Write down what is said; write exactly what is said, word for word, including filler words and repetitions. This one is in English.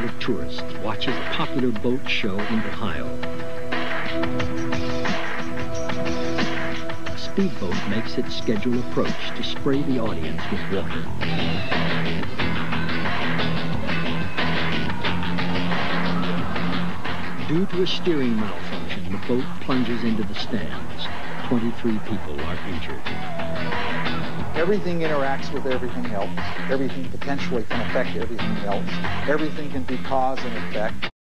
crowd of tourists watches a popular boat show in Ohio. A speedboat makes its scheduled approach to spray the audience with water. Due to a steering malfunction, the boat plunges into the stands. twenty-three people are injured. Everything interacts with everything else. Everything potentially can affect everything else. Everything can be cause and effect.